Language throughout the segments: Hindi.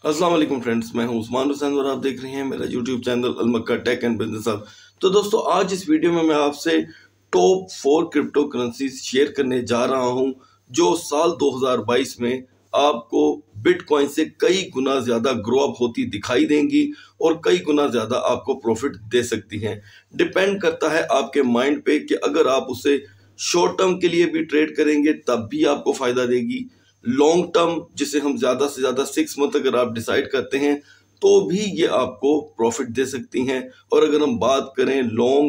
अस्सलाम वालेकुम फ्रेंड्स, मैं हूं उस्मान हुसैन और आप देख रहे हैं मेरा यूट्यूब चैनल अलमक्का टेक एंड बिजनेस हब। तो दोस्तों, आज इस वीडियो में मैं आपसे टॉप 4 क्रिप्टो करेंसीज शेयर करने जा रहा हूं जो साल 2022 में आपको बिटकॉइन से कई गुना ज्यादा ग्रो अप होती दिखाई देंगी और कई गुना ज्यादा आपको प्रॉफिट दे सकती हैं। डिपेंड करता है आपके माइंड पे कि अगर आप उसे शॉर्ट टर्म के लिए भी ट्रेड करेंगे तब भी आपको फायदा देगी, लॉन्ग टर्म जिसे हम ज्यादा से ज्यादा 6 मंथ अगर आप डिसाइड करते हैं तो भी ये आपको प्रॉफिट दे सकती हैं। और अगर हम बात करें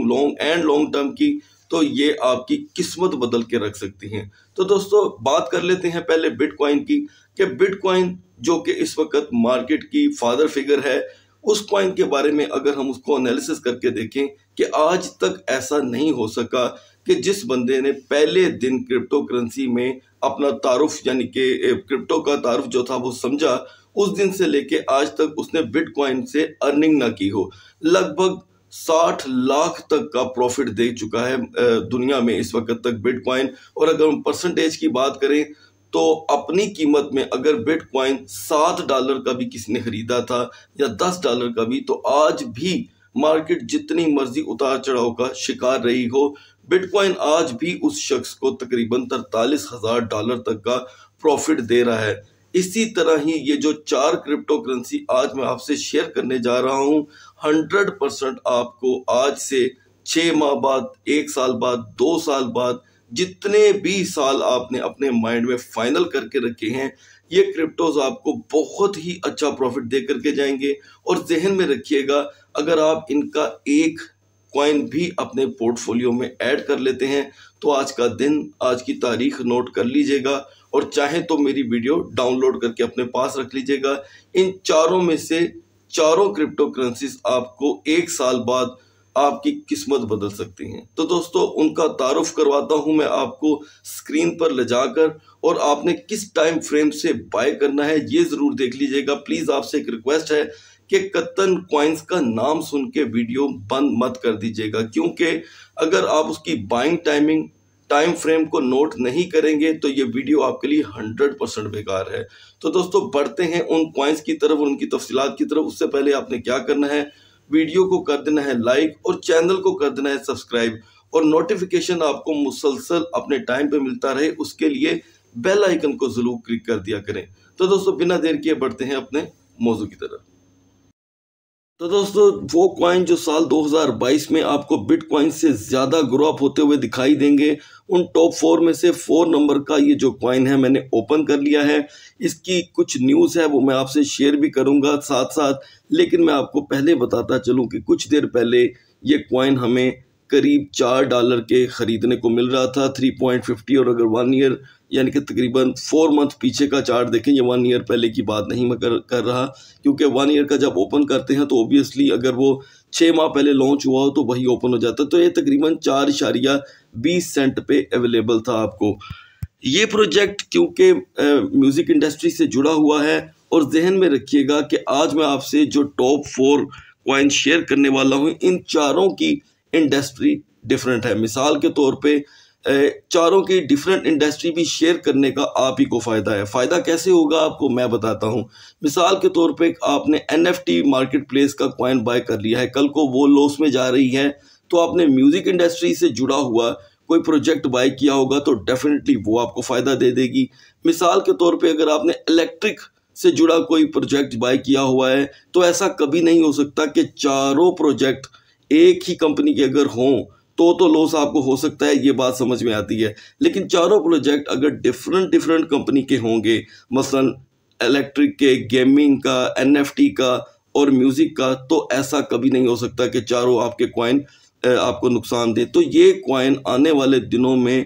लॉन्ग टर्म की तो ये आपकी किस्मत बदल के रख सकती हैं। तो दोस्तों, बात कर लेते हैं पहले बिटकॉइन की कि बिटकॉइन जो कि इस वक्त मार्केट की फादर फिगर है, उस कॉइन के बारे में अगर हम उसको एनालिसिस करके देखें कि आज तक ऐसा नहीं हो सका कि जिस बंदे ने पहले दिन क्रिप्टो करेंसी में अपना तारुफ यानी कि क्रिप्टो का तारुफ जो था वो समझा, उस दिन से लेके आज तक उसने बिटकॉइन से अर्निंग ना की हो। लगभग 60 लाख तक का प्रॉफिट दे चुका है दुनिया में इस वक्त तक बिटकॉइन। और अगर हम परसेंटेज की बात करें तो अपनी कीमत में अगर बिटकॉइन $7 का भी किसी ने खरीदा था या $10 का भी, तो आज भी मार्केट जितनी मर्जी उतार चढ़ाव का शिकार रही हो, बिटकॉइन आज भी उस शख्स को तकरीबन $43,000 तक का प्रॉफिट दे रहा है। इसी तरह ही ये जो 4 क्रिप्टो करेंसी आज मैं आपसे शेयर करने जा रहा हूं, 100% आपको आज से 6 माह बाद, 1 साल बाद, 2 साल बाद, जितने भी साल आपने अपने माइंड में फाइनल करके रखे हैं, ये क्रिप्टोज आपको बहुत ही अच्छा प्रॉफिट दे करके जाएंगे। और जहन में रखिएगा, अगर आप इनका एक कॉइन भी अपने पोर्टफोलियो में ऐड कर लेते हैं तो आज का दिन, आज की तारीख नोट कर लीजिएगा और चाहे तो मेरी वीडियो डाउनलोड करके अपने पास रख लीजिएगा। इन चारों में से चारों क्रिप्टो करेंसीज आपको 1 साल बाद आपकी किस्मत बदल सकती हैं। तो दोस्तों, उनका तारुफ करवाता हूं मैं आपको स्क्रीन पर ले जाकर, और आपने किस टाइम फ्रेम से बाय करना है ये जरूर देख लीजिएगा। प्लीज आपसे एक रिक्वेस्ट है कि कतन कॉइन्स का नाम सुन के वीडियो बंद मत कर दीजिएगा, क्योंकि अगर आप उसकी बाइंग टाइम फ्रेम को नोट नहीं करेंगे तो ये वीडियो आपके लिए 100% बेकार है। तो दोस्तों, बढ़ते हैं उन कॉइन्स की तरफ और उनकी तफसीलात की तरफ। उससे पहले आपने क्या करना है, वीडियो को कर देना है लाइक और चैनल को कर देना है सब्सक्राइब, और नोटिफिकेशन आपको मुसलसल अपने टाइम पे मिलता रहे उसके लिए बेल आइकन को जरूर क्लिक कर दिया करें। तो दोस्तों, बिना देर किए बढ़ते हैं अपने मौजू की तरफ। तो दोस्तों, वो कॉइन जो साल 2022 में आपको बिटकॉइन से ज्यादा ग्रो अप होते हुए दिखाई देंगे, उन टॉप 4 में से 4 नंबर का ये जो कॉइन है मैंने ओपन कर लिया है। इसकी कुछ न्यूज़ है वो मैं आपसे शेयर भी करूंगा साथ साथ, लेकिन मैं आपको पहले बताता चलूं कि कुछ देर पहले ये कॉइन हमें करीब $4 के खरीदने को मिल रहा था, 3.50। और अगर 1 ईयर यानी कि तकरीबन 4 मंथ पीछे का चार्ट देखें, ये 1 ईयर पहले की बात नहीं मैं कर रहा, क्योंकि 1 ईयर का जब ओपन करते हैं तो ऑब्वियसली अगर वो 6 माह पहले लॉन्च हुआ हो तो वही ओपन हो जाता है। तो ये तकरीबन 4.20 सेंट पे अवेलेबल था आपको। ये प्रोजेक्ट क्योंकि म्यूजिक इंडस्ट्री से जुड़ा हुआ है, और जहन में रखिएगा कि आज मैं आपसे जो टॉप 4 कॉइन शेयर करने वाला हूँ, इन चारों की इंडस्ट्री डिफरेंट है। मिसाल के तौर पे चारों की डिफरेंट इंडस्ट्री भी शेयर करने का आप ही को फायदा है। फायदा कैसे होगा आपको मैं बताता हूं। मिसाल के तौर पे आपने NFT मार्केट प्लेस का कॉइन बाय कर लिया है, कल को वो लॉस में जा रही है, तो आपने म्यूजिक इंडस्ट्री से जुड़ा हुआ कोई प्रोजेक्ट बाय किया होगा तो डेफिनेटली वो आपको फायदा दे देगी। मिसाल के तौर पे अगर आपने इलेक्ट्रिक से जुड़ा कोई प्रोजेक्ट बाय किया हुआ है, तो ऐसा कभी नहीं हो सकता कि चारों प्रोजेक्ट एक ही कंपनी के अगर हों तो लॉस आपको हो सकता है, ये बात समझ में आती है। लेकिन चारों प्रोजेक्ट अगर डिफरेंट कंपनी के होंगे, मसलन इलेक्ट्रिक के, गेमिंग का, NFT का और म्यूजिक का, तो ऐसा कभी नहीं हो सकता कि चारों आपके कॉइन आपको नुकसान दे। तो ये कॉइन आने वाले दिनों में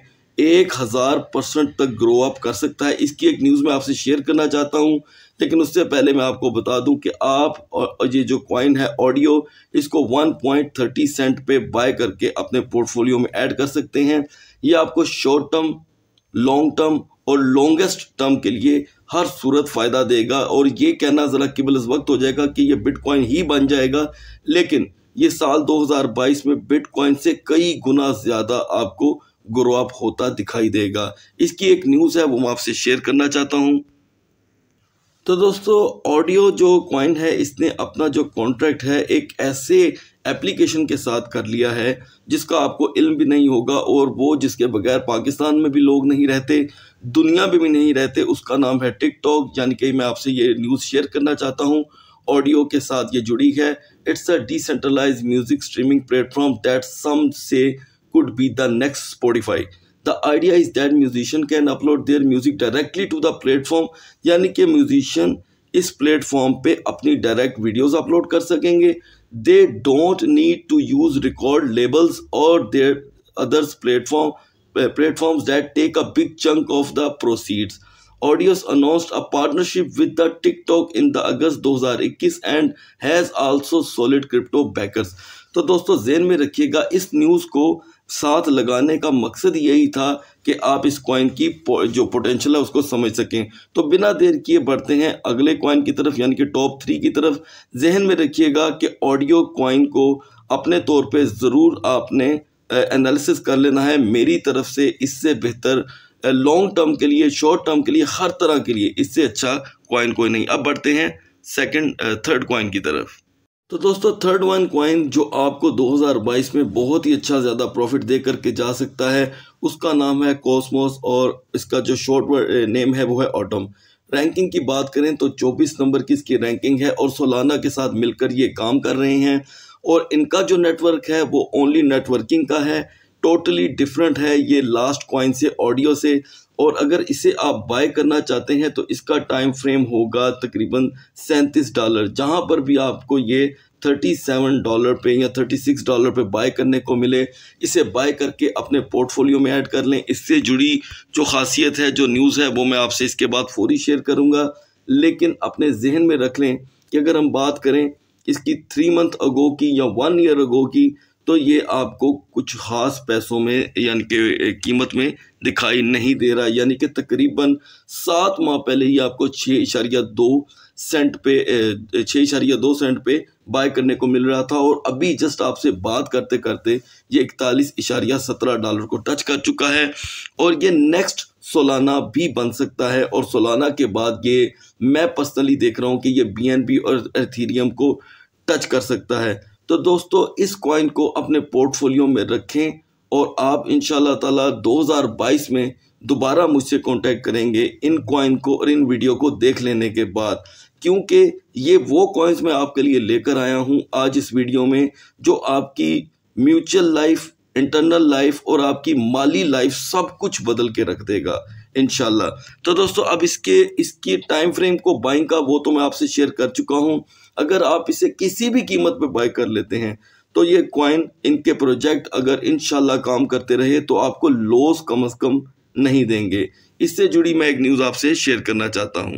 1000% तक ग्रो अप कर सकता है। इसकी एक न्यूज़ मैं आपसे शेयर करना चाहता हूँ, लेकिन उससे पहले मैं आपको बता दूं कि आप ये जो कॉइन है ऑडियो, इसको 1.30 सेंट पे बाय करके अपने पोर्टफोलियो में ऐड कर सकते हैं। ये आपको शॉर्ट टर्म, लॉन्ग टर्म और लॉन्गेस्ट टर्म के लिए हर सूरत फायदा देगा। और ये कहना जरा केवल इस वक्त हो जाएगा कि ये बिटकॉइन ही बन जाएगा, लेकिन ये साल 2022 में बिटकॉइन से कई गुना ज्यादा आपको ग्रो अप होता दिखाई देगा। इसकी एक न्यूज़ है वो मैं आपसे शेयर करना चाहता हूँ। तो दोस्तों ऑडियो जो कॉइन है इसने अपना जो कॉन्ट्रैक्ट है एक ऐसे एप्लीकेशन के साथ कर लिया है जिसका आपको इल्म भी नहीं होगा, और वो जिसके बगैर पाकिस्तान में भी लोग नहीं रहते, दुनिया में भी नहीं रहते। उसका नाम है टिकटॉक। यानी कि मैं आपसे ये न्यूज़ शेयर करना चाहता हूँ, ऑडियो के साथ ये जुड़ी है। It's a decentralised music streaming platform that सम से could be the next Spotify. The idea is that musician can upload their music directly to the platform, यानी कि म्यूजिशियन इस प्लेटफॉर्म पे अपनी डायरेक्ट वीडियोस अपलोड कर सकेंगे। They don't need to use record labels or their others platforms that take a big chunk of the proceeds. Audios announced a partnership with the TikTok in the August 2021 and has also solid crypto backers. तो दोस्तों ज़हन में रखिएगा, इस न्यूज़ को साथ लगाने का मकसद यही था कि आप इस कॉइन की जो पोटेंशियल है उसको समझ सकें। तो बिना देर किए बढ़ते हैं अगले कॉइन की तरफ, यानी कि टॉप 3 की तरफ। जहन में रखिएगा कि ऑडियो कॉइन को अपने तौर पे ज़रूर आपने एनालिसिस कर लेना है। मेरी तरफ से इससे बेहतर लॉन्ग टर्म के लिए, शॉर्ट टर्म के लिए, हर तरह के लिए इससे अच्छा कॉइन कोई नहीं। अब बढ़ते हैं थर्ड कॉइन की तरफ। तो दोस्तों थर्ड वन कॉइन जो आपको 2022 में बहुत ही अच्छा ज़्यादा प्रॉफिट दे करके जा सकता है, उसका नाम है कॉस्मोस, और इसका जो शॉर्ट नेम है वो है ऑटम। रैंकिंग की बात करें तो 24 नंबर की इसकी रैंकिंग है, और सोलाना के साथ मिलकर ये काम कर रहे हैं। और इनका जो नेटवर्क है वो ओनली नेटवर्किंग का है, टोटली डिफरेंट है ये लास्ट कॉइन से, ऑडियो से। और अगर इसे आप बाय करना चाहते हैं तो इसका टाइम फ्रेम होगा तकरीबन $37, जहां पर भी आपको ये $37 पे या $36 पे बाय करने को मिले। इसे बाय करके अपने पोर्टफोलियो में ऐड कर लें। इससे जुड़ी जो खासियत है, जो न्यूज़ है, वो मैं आपसे इसके बाद फौरी शेयर करूंगा। लेकिन अपने जहन में रख लें कि अगर हम बात करें इसकी 3 मंथ अगो की या 1 ईयर अगो की, तो ये आपको कुछ खास पैसों में यानी कि कीमत में दिखाई नहीं दे रहा। यानी कि तकरीबन 7 माह पहले ही आपको 6.2 सेंट पे बाय करने को मिल रहा था, और अभी जस्ट आपसे बात करते करते ये $41.17 को टच कर चुका है। और ये नेक्स्ट सोलाना भी बन सकता है, और सोलाना के बाद ये मैं पर्सनली देख रहा हूँ कि ये BNB और एथेरियम को टच कर सकता है। तो दोस्तों इस कॉइन को अपने पोर्टफोलियो में रखें, और आप इंशाल्लाह ताला 2022 में दोबारा मुझसे कांटेक्ट करेंगे इन कॉइन को और इन वीडियो को देख लेने के बाद, क्योंकि ये वो कॉइन्स मैं आपके लिए लेकर आया हूँ आज इस वीडियो में जो आपकी म्यूचुअल लाइफ, इंटरनल लाइफ और आपकी माली लाइफ सब कुछ बदल के रख देगा इंशाल्लाह। तो दोस्तों अब इसकी टाइम फ्रेम को बाइंग का वो तो मैं आपसे शेयर कर चुका हूँ। अगर आप इसे किसी भी कीमत पे बाय कर लेते हैं तो ये कॉइन, इनके प्रोजेक्ट अगर इंशाल्लाह काम करते रहे तो आपको लॉस कम से कम नहीं देंगे। इससे जुड़ी मैं एक न्यूज़ आपसे शेयर करना चाहता हूँ।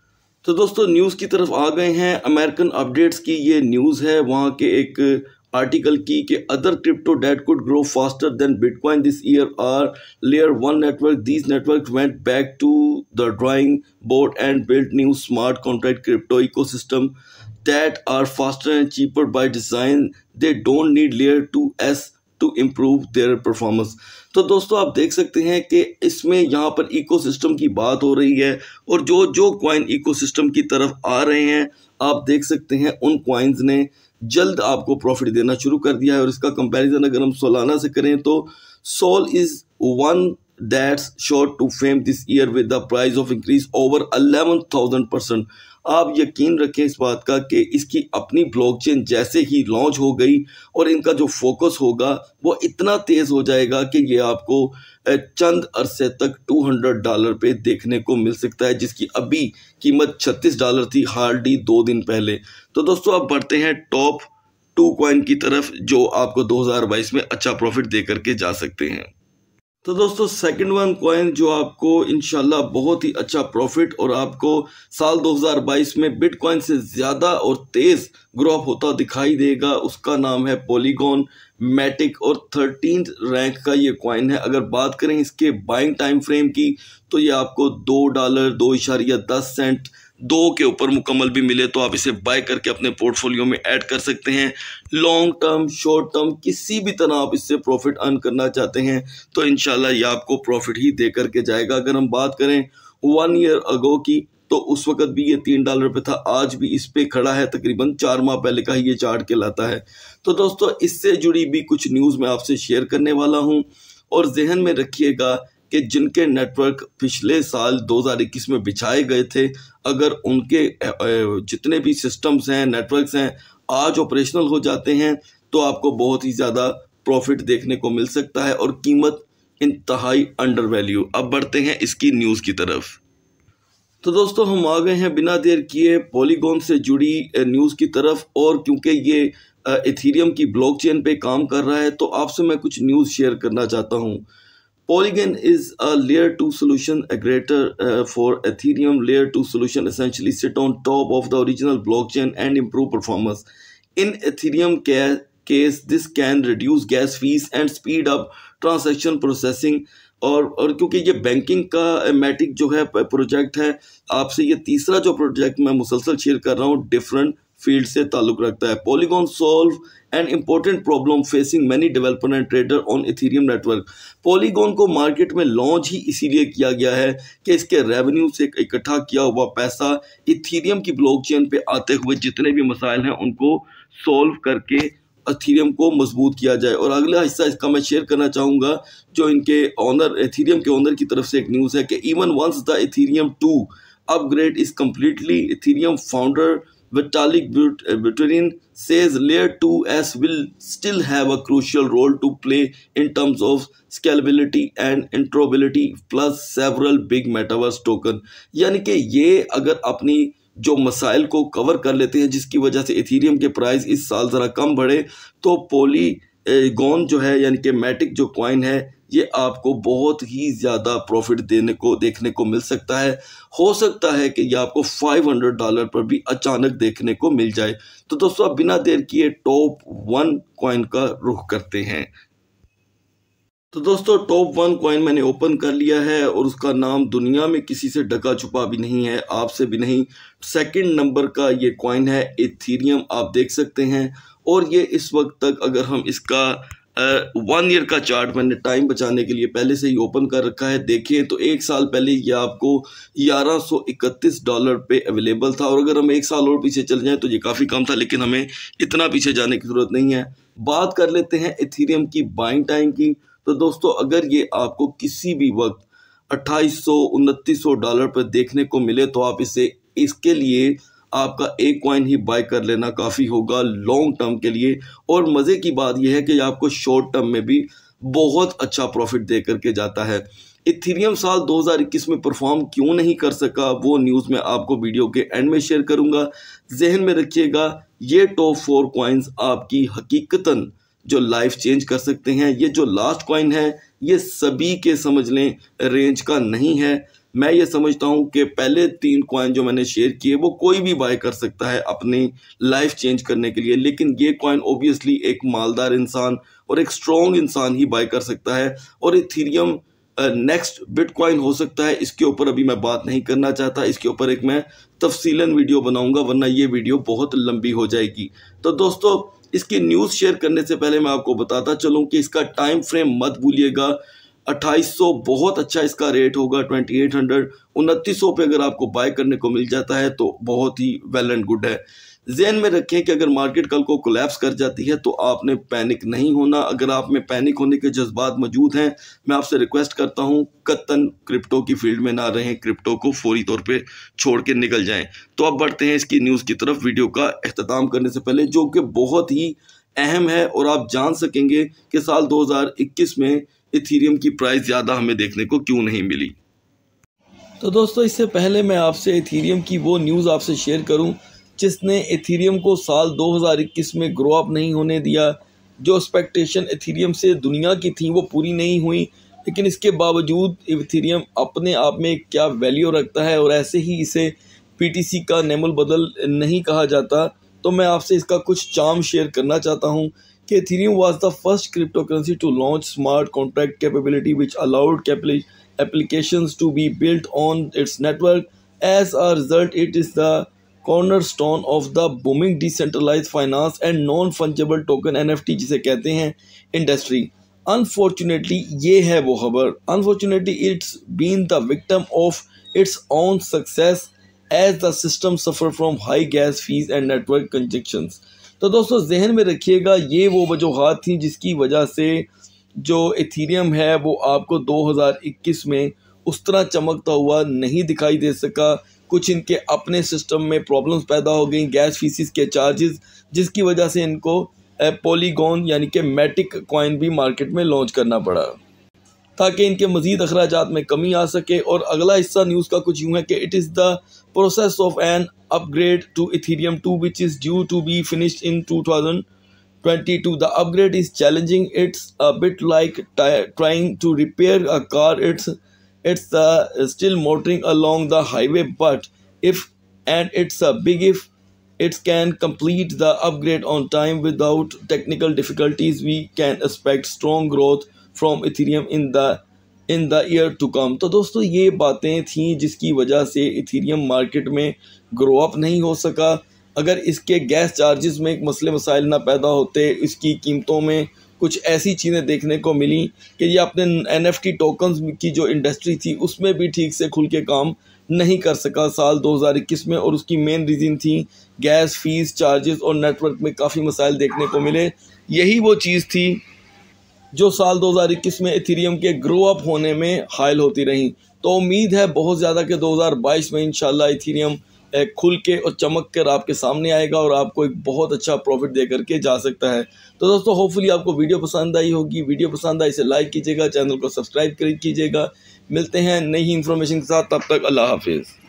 तो दोस्तों न्यूज़ की तरफ आ गए हैं। अमेरिकन अपडेट्स की ये न्यूज़ है, वहाँ के एक आर्टिकल की कि other crypto that could grow faster than Bitcoin this year or layer 1 network. These network went back to the drawing board and built new smart contract crypto ecosystem that are faster and cheaper by design. They don't need layer 2s to improve their performance. तो दोस्तों आप देख सकते हैं कि इसमें यहाँ पर इकोसिस्टम की बात हो रही है, और जो कॉइन इकोसिस्टम की तरफ आ रहे हैं आप देख सकते हैं उन कॉइन्स ने जल्द आपको प्रॉफिट देना शुरू कर दिया है। और इसका कंपैरिजन अगर हम सोलाना से करें तो Sol is one that's shot to fame this year with the price of increase over 11,000%. आप यकीन रखें इस बात का कि इसकी अपनी ब्लॉकचेन जैसे ही लॉन्च हो गई और इनका जो फोकस होगा वो इतना तेज हो जाएगा कि ये आपको चंद अरसे तक $200 पे देखने को मिल सकता है, जिसकी अभी कीमत $36 थी हार्डली 2 दिन पहले। तो दोस्तों अब बढ़ते हैं टॉप 2 कॉइन की तरफ जो आपको 2022 में अच्छा प्रॉफिट दे करके जा सकते हैं। तो दोस्तों सेकंड वन कॉइन जो आपको इंशाल्लाह बहुत ही अच्छा प्रॉफिट और आपको साल 2022 में बिटकॉइन से ज़्यादा और तेज़ ग्रो अप होता दिखाई देगा, उसका नाम है पॉलीगॉन मैटिक और 13th रैंक का ये कॉइन है। अगर बात करें इसके बाइंग टाइम फ्रेम की तो ये आपको $2 2.10 सेंट 2 के ऊपर मुकम्मल भी मिले तो आप इसे बाय करके अपने पोर्टफोलियो में ऐड कर सकते हैं। लॉन्ग टर्म, शॉर्ट टर्म, किसी भी तरह आप इससे प्रॉफिट अर्न करना चाहते हैं तो इंशाल्लाह ये आपको प्रॉफिट ही दे करके जाएगा। अगर हम बात करें 1 ईयर अगो की तो उस वक्त भी ये $3 पे था, आज भी इस पे खड़ा है, तकरीबन 4 माह पहले का ही ये चार्ट कहलाता है। तो दोस्तों इससे जुड़ी भी कुछ न्यूज़ मैं आपसे शेयर करने वाला हूँ, और जहन में रखिएगा कि जिनके नेटवर्क पिछले साल 2021 में बिछाए गए थे, अगर उनके जितने भी सिस्टम्स हैं, नेटवर्क्स हैं, आज ऑपरेशनल हो जाते हैं तो आपको बहुत ही ज़्यादा प्रॉफिट देखने को मिल सकता है और कीमत इंतहाई अंडर वैल्यू। अब बढ़ते हैं इसकी न्यूज़ की तरफ। तो दोस्तों हम आ गए हैं बिना देर किए पॉलीगॉन से जुड़ी न्यूज़ की तरफ, और क्योंकि ये इथेरियम की ब्लॉकचेन पे काम कर रहा है तो आपसे मैं कुछ न्यूज़ शेयर करना चाहता हूँ। Polygon is a layer 2 solution aggregator for Ethereum. Layer 2 solution essentially sit on top of the original blockchain and improve performance. In Ethereum case, this can reduce gas fees and speed up transaction processing. और क्योंकि ये बैंकिंग का मैटिक जो है प्रोजेक्ट है, आपसे ये तीसरा जो प्रोजेक्ट मैं मुसलसल शेयर कर रहा हूँ डिफरेंट फील्ड से ताल्लुक रखता है। Polygon solve an important problem facing many developer and trader on Ethereum network. Polygon को मार्केट में लॉन्च ही इसीलिए किया गया है कि इसके रेवेन्यू से इकट्ठा किया हुआ पैसा इथेरियम की ब्लॉकचेन पे आते हुए जितने भी मसाइल हैं उनको सॉल्व करके इथेरियम को मजबूत किया जाए। और अगला हिस्सा इसका मैं शेयर करना चाहूँगा, जो इनके ऑनर इथेरियम के ऑनर की तरफ से एक न्यूज़ है कि even once the Ethereum 2 upgrade is completely, Ethereum founder Vitalik Buterin says Layer 2s will still have a crucial role to play in terms of scalability and interoperability plus several big metaverse token। यानी कि ये अगर अपनी जो मसाइल को कवर कर लेते हैं जिसकी वजह से इथेरियम के प्राइस इस साल ज़रा कम बढ़े, तो पॉलीगॉन जो है यानी कि मैटिक जो कॉइन है ये आपको बहुत ही ज़्यादा प्रॉफिट देखने को मिल सकता है। हो सकता है कि ये आपको $500 पर भी अचानक देखने को मिल जाए। तो दोस्तों अब बिना देर किए टॉप 1 कॉइन का रुख करते हैं। तो दोस्तों टॉप 1 कॉइन मैंने ओपन कर लिया है और उसका नाम दुनिया में किसी से ढका छुपा भी नहीं है, आपसे भी नहीं। सेकंड नंबर का ये कॉइन है इथेरियम, आप देख सकते हैं। और ये इस वक्त तक अगर हम इसका 1 ईयर का चार्ट मैंने टाइम बचाने के लिए पहले से ही ओपन कर रखा है, देखें तो 1 साल पहले ये आपको $1131 पे अवेलेबल था। और अगर हम 1 साल और पीछे चले जाएं तो ये काफ़ी कम था, लेकिन हमें इतना पीछे जाने की ज़रूरत नहीं है। बात कर लेते हैं इथेरियम की बाइंग टाइम की। तो दोस्तों अगर ये आपको किसी भी वक्त $2800-2900 पर देखने को मिले तो आप इसके लिए आपका एक कॉइन ही बाय कर लेना काफ़ी होगा लॉन्ग टर्म के लिए। और मज़े की बात यह है कि आपको शॉर्ट टर्म में भी बहुत अच्छा प्रॉफिट दे करके जाता है। इथेरियम साल 2021 में परफॉर्म क्यों नहीं कर सका वो न्यूज़ मैं आपको वीडियो के एंड में शेयर करूंगा। जहन में रखिएगा ये टॉप 4 कॉइन्स आपकी हकीकतन जो लाइफ चेंज कर सकते हैं। ये जो लास्ट कॉइन है ये सभी के समझ लें रेंज का नहीं है। मैं ये समझता हूँ कि पहले 3 कॉइन जो मैंने शेयर किए वो कोई भी बाय कर सकता है अपनी लाइफ चेंज करने के लिए, लेकिन ये कॉइन ऑब्वियसली एक मालदार इंसान और एक स्ट्रॉन्ग इंसान ही बाय कर सकता है। और इथेरियम नेक्स्ट बिटकॉइन हो सकता है, इसके ऊपर अभी मैं बात नहीं करना चाहता, इसके ऊपर एक मैं तफसीलन वीडियो बनाऊंगा वरना ये वीडियो बहुत लंबी हो जाएगी। तो दोस्तों इसकी न्यूज़ शेयर करने से पहले मैं आपको बताता चलूँ कि इसका टाइम फ्रेम मत भूलिएगा। 2800 बहुत अच्छा इसका रेट होगा, 2800 2900 पे अगर आपको बाय करने को मिल जाता है तो बहुत ही वेल एंड गुड है। ज़हन में रखें कि अगर मार्केट कल को कोलैप्स कर जाती है तो आपने पैनिक नहीं होना। अगर आप में पैनिक होने के जज्बात मौजूद हैं, मैं आपसे रिक्वेस्ट करता हूं कतन क्रिप्टो की फील्ड में ना रहें, क्रिप्टो को फौरी तौर पे छोड़ के निकल जाएं। तो अब बढ़ते हैं इसकी न्यूज़ की तरफ वीडियो का अख्ताम करने से पहले, जो कि बहुत ही अहम है और आप जान सकेंगे कि साल 2021 में इथेरियम की प्राइस ज़्यादा हमें देखने को क्यों नहीं मिली। तो दोस्तों इससे पहले मैं आपसे इथेरियम की वो न्यूज़ आपसे शेयर करूं जिसने इथेरियम को साल 2021 में ग्रो अप नहीं होने दिया। जो एक्सपेक्टेशन इथेरियम से दुनिया की थी वो पूरी नहीं हुई, लेकिन इसके बावजूद इथेरियम अपने आप में क्या वैल्यू रखता है और ऐसे ही इसे पीटीसी का नेमुल बदल नहीं कहा जाता। तो मैं आपसे इसका कुछ चार्म शेयर करना चाहता हूँ कि Ethereum was the first crypto currency to launch smart contract capability which allowed applications to be built on its network. As a result, it is the cornerstone of the booming decentralized finance and non-fungible token NFT जिसे कहते हैं इंडस्ट्री। Unfortunately ये है वो खबर, unfortunately it's been the victim of its own success as the system suffer from high gas fees and network congestions. तो दोस्तों जहन में रखिएगा, ये वो वजूहात थी जिसकी वजह से जो इथीरियम है वो आपको 2021 में उस तरह चमकता हुआ नहीं दिखाई दे सका। कुछ इनके अपने सिस्टम में प्रॉब्लम्स पैदा हो गई, गैस फीसिस के चार्जेस, जिसकी वजह से इनको पॉलीगॉन यानी कि मैटिक कॉइन भी मार्केट में लॉन्च करना पड़ा ताकि इनके मजीद अखराजात में कमी आ सके। और अगला हिस्सा न्यूज़ का कुछ यूँ है कि it is the process of an upgrade to Ethereum 2 which is due to be finished in 2022. The upgrade is challenging. It's a bit like trying to repair a car. It's still motoring along the highway, but it's a big if it can complete the upgrade on time without technical difficulties. We can expect strong growth from Ethereum in the year to come. तो दोस्तों ये बातें थीं जिसकी वजह से इथीरियम मार्केट में ग्रो अप नहीं हो सका। अगर इसके गैस चार्जेस में एक मसले मसाइल ना पैदा होते, इसकी कीमतों में कुछ ऐसी चीज़ें देखने को मिली कि ये अपने NFT टोकन्स की जो इंडस्ट्री थी उसमें भी ठीक से खुल के काम नहीं कर सका साल 2021 में। और उसकी मेन रीज़न थी गैस फीस चार्जेस और नेटवर्क में काफ़ी मसाइल देखने को मिले। यही वो चीज़ थी जो साल 2021 में इथीरियम के ग्रो अप होने में हायल होती रही। तो उम्मीद है बहुत ज़्यादा कि 2022 में इंशाल्लाह इथीरियम खुल के और चमक कर आपके सामने आएगा और आपको एक बहुत अच्छा प्रॉफिट दे करके जा सकता है। तो दोस्तों होपफुली आपको वीडियो पसंद आई होगी। वीडियो पसंद आई इसे लाइक कीजिएगा, चैनल को सब्सक्राइब कीजिएगा। मिलते हैं नई इन्फॉर्मेशन के साथ, तब तक अल्लाह हाफिज़।